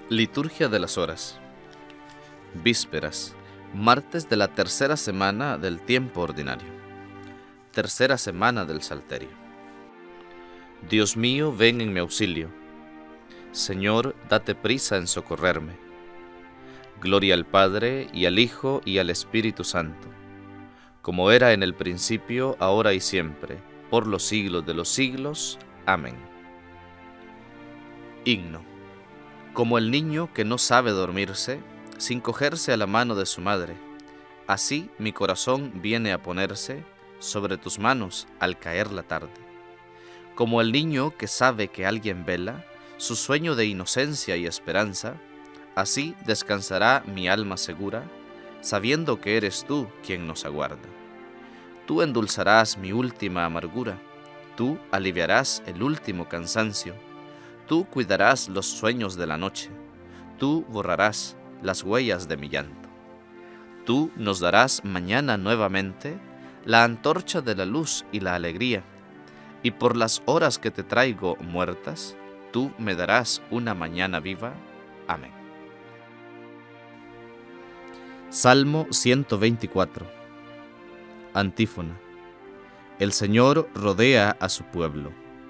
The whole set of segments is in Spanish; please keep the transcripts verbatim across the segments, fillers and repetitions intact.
Liturgia de las Horas. Vísperas, martes de la tercera semana del tiempo ordinario. Tercera semana del Salterio. Dios mío, ven en mi auxilio. Señor, date prisa en socorrerme. Gloria al Padre, y al Hijo, y al Espíritu Santo, como era en el principio, ahora y siempre, por los siglos de los siglos. Amén. Himno. Como el niño que no sabe dormirse, sin cogerse a la mano de su madre, así mi corazón viene a ponerse sobre tus manos al caer la tarde. Como el niño que sabe que alguien vela su sueño de inocencia y esperanza, así descansará mi alma segura, sabiendo que eres tú quien nos aguarda. Tú endulzarás mi última amargura, tú aliviarás el último cansancio, tú cuidarás los sueños de la noche, tú borrarás las huellas de mi llanto. Tú nos darás mañana nuevamente la antorcha de la luz y la alegría, y por las horas que te traigo muertas, tú me darás una mañana viva. Amén. Salmo ciento veinticuatro. Antífona. El Señor rodea a su pueblo.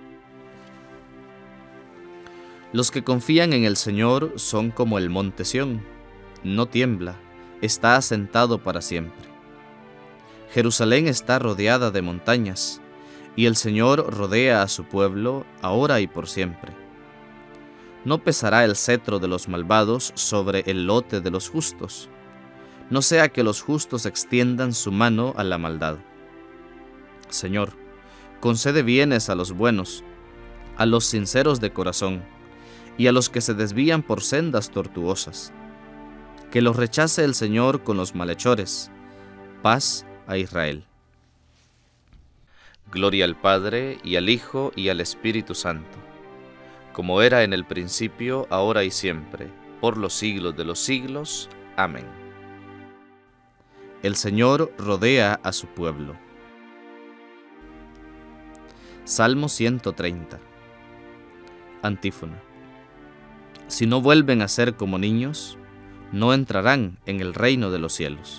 Los que confían en el Señor son como el monte Sión, no tiembla, está asentado para siempre. Jerusalén está rodeada de montañas, y el Señor rodea a su pueblo ahora y por siempre. No pesará el cetro de los malvados sobre el lote de los justos, no sea que los justos extiendan su mano a la maldad. Señor, concede bienes a los buenos, a los sinceros de corazón, y a los que se desvían por sendas tortuosas. Que los rechace el Señor con los malhechores. Paz a Israel. Gloria al Padre, y al Hijo, y al Espíritu Santo, como era en el principio, ahora y siempre, por los siglos de los siglos. Amén. El Señor rodea a su pueblo. Salmo ciento treinta. Antífona. Si no vuelven a ser como niños, no entrarán en el reino de los cielos.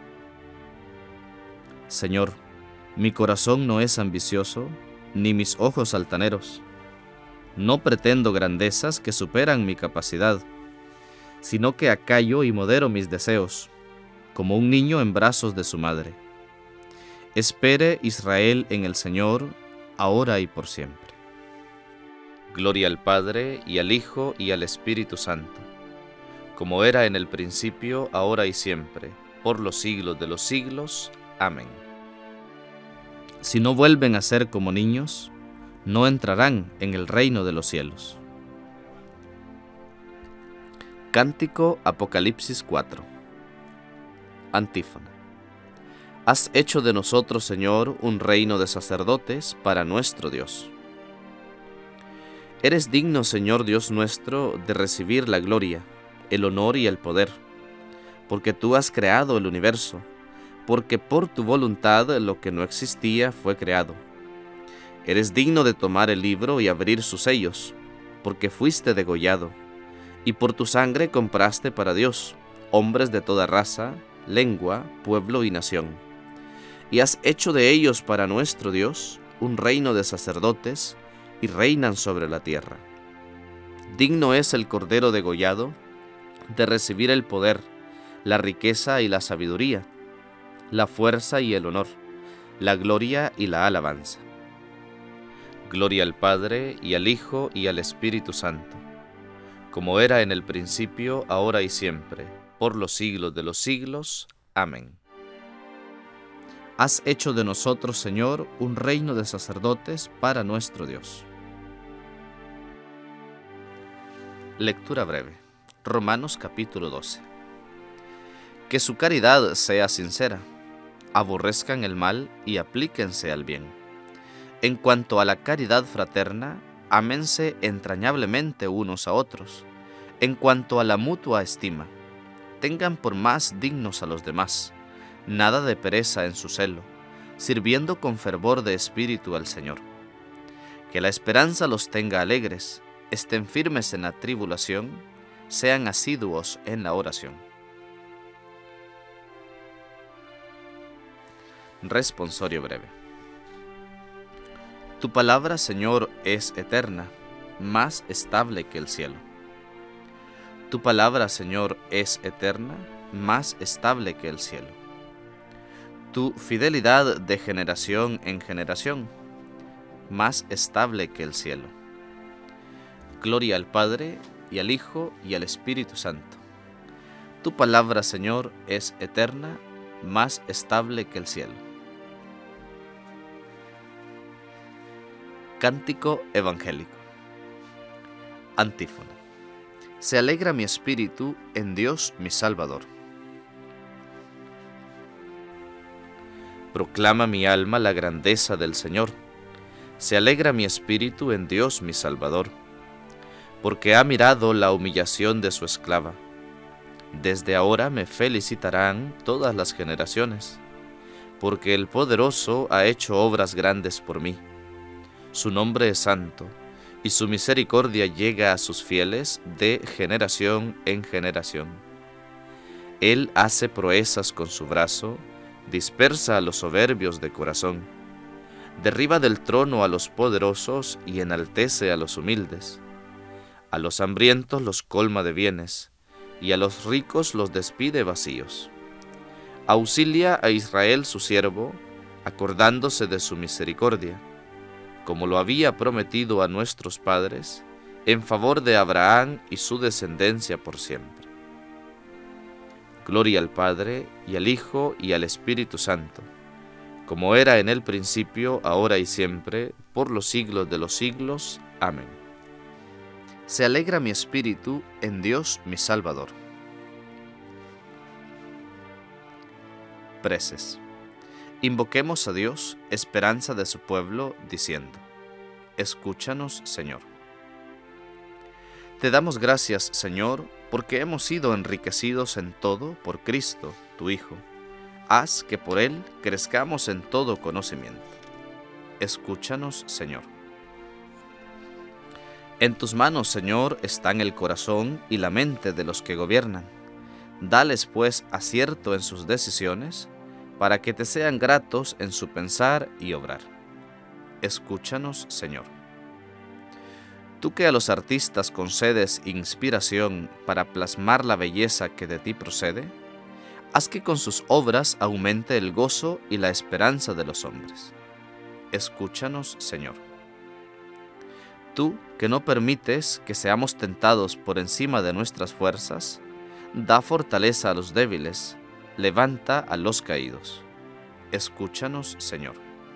Señor, mi corazón no es ambicioso, ni mis ojos altaneros. No pretendo grandezas que superan mi capacidad, sino que acallo y modero mis deseos, como un niño en brazos de su madre. Espere Israel en el Señor, ahora y por siempre. Gloria al Padre, y al Hijo, y al Espíritu Santo, como era en el principio, ahora y siempre, por los siglos de los siglos. Amén. Si no vuelven a ser como niños, no entrarán en el reino de los cielos. Cántico Apocalipsis cuatro. Antífona. Has hecho de nosotros, Señor, un reino de sacerdotes para nuestro Dios. Eres digno, Señor Dios nuestro, de recibir la gloria, el honor y el poder, porque tú has creado el universo, porque por tu voluntad lo que no existía fue creado. Eres digno de tomar el libro y abrir sus sellos, porque fuiste degollado, y por tu sangre compraste para Dios hombres de toda raza, lengua, pueblo y nación. Y has hecho de ellos para nuestro Dios un reino de sacerdotes, y reinan sobre la tierra. Digno es el Cordero degollado de recibir el poder, la riqueza y la sabiduría, la fuerza y el honor, la gloria y la alabanza. Gloria al Padre, y al Hijo, y al Espíritu Santo, como era en el principio, ahora y siempre, por los siglos de los siglos. Amén. Has hecho de nosotros, Señor, un reino de sacerdotes para nuestro Dios. Lectura breve. Romanos capítulo doce. Que su caridad sea sincera, aborrezcan el mal y aplíquense al bien. En cuanto a la caridad fraterna, ámense entrañablemente unos a otros. En cuanto a la mutua estima, tengan por más dignos a los demás, nada de pereza en su celo, sirviendo con fervor de espíritu al Señor. Que la esperanza los tenga alegres, estén firmes en la tribulación, sean asiduos en la oración. Responsorio breve. Tu palabra, Señor, es eterna, más estable que el cielo. Tu palabra, Señor, es eterna, más estable que el cielo. Tu fidelidad de generación en generación, más estable que el cielo. Gloria al Padre, y al Hijo, y al Espíritu Santo. Tu palabra, Señor, es eterna, más estable que el cielo. Cántico evangélico. Antífona. Se alegra mi espíritu en Dios mi Salvador. Proclama mi alma la grandeza del Señor. Se alegra mi espíritu en Dios mi Salvador, porque ha mirado la humillación de su esclava. Desde ahora me felicitarán todas las generaciones, porque el Poderoso ha hecho obras grandes por mí. Su nombre es santo, y su misericordia llega a sus fieles de generación en generación. Él hace proezas con su brazo, dispersa a los soberbios de corazón, derriba del trono a los poderosos y enaltece a los humildes. A los hambrientos los colma de bienes, y a los ricos los despide vacíos. Auxilia a Israel su siervo, acordándose de su misericordia, como lo había prometido a nuestros padres, en favor de Abraham y su descendencia por siempre. Gloria al Padre, y al Hijo, y al Espíritu Santo, como era en el principio, ahora y siempre, por los siglos de los siglos. Amén. Se alegra mi espíritu en Dios mi Salvador. Preces. Invoquemos a Dios, esperanza de su pueblo, diciendo: Escúchanos, Señor. Te damos gracias, Señor, porque hemos sido enriquecidos en todo por Cristo, tu Hijo. Haz que por Él crezcamos en todo conocimiento. Escúchanos, Señor. En tus manos, Señor, están el corazón y la mente de los que gobiernan. Dales, pues, acierto en sus decisiones, para que te sean gratos en su pensar y obrar. Escúchanos, Señor. Tú que a los artistas concedes inspiración para plasmar la belleza que de ti procede, haz que con sus obras aumente el gozo y la esperanza de los hombres. Escúchanos, Señor. Tú que no permites que seamos tentados por encima de nuestras fuerzas, da fortaleza a los débiles, levanta a los caídos. Escúchanos, Señor.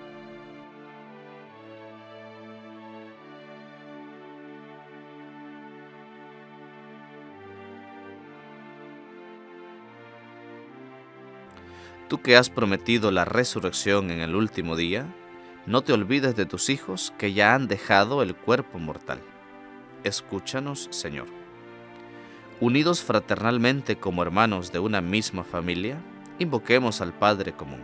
Tú que has prometido la resurrección en el último día, no te olvides de tus hijos que ya han dejado el cuerpo mortal. Escúchanos, Señor. Unidos fraternalmente como hermanos de una misma familia, invoquemos al Padre común.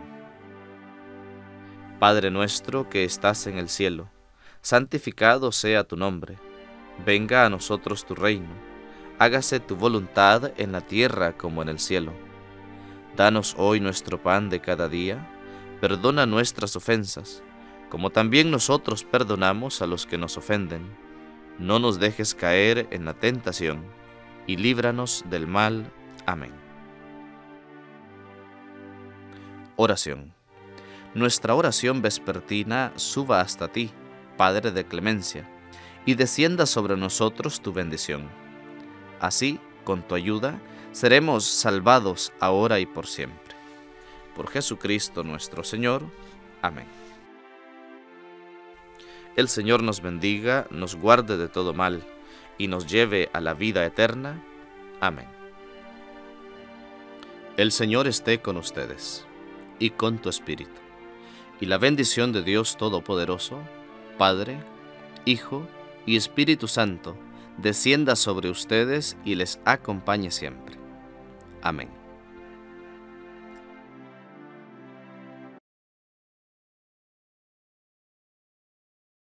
Padre nuestro que estás en el cielo, santificado sea tu nombre. Venga a nosotros tu reino. Hágase tu voluntad en la tierra como en el cielo. Danos hoy nuestro pan de cada día. Perdona nuestras ofensas, como también nosotros perdonamos a los que nos ofenden. No nos dejes caer en la tentación, y líbranos del mal. Amén. Oración. Nuestra oración vespertina suba hasta ti, Padre de clemencia, y descienda sobre nosotros tu bendición. Así, con tu ayuda, seremos salvados ahora y por siempre. Por Jesucristo nuestro Señor. Amén. El Señor nos bendiga, nos guarde de todo mal, y nos lleve a la vida eterna. Amén. El Señor esté con ustedes, y con tu espíritu. Y la bendición de Dios Todopoderoso, Padre, Hijo y Espíritu Santo, descienda sobre ustedes y les acompañe siempre. Amén.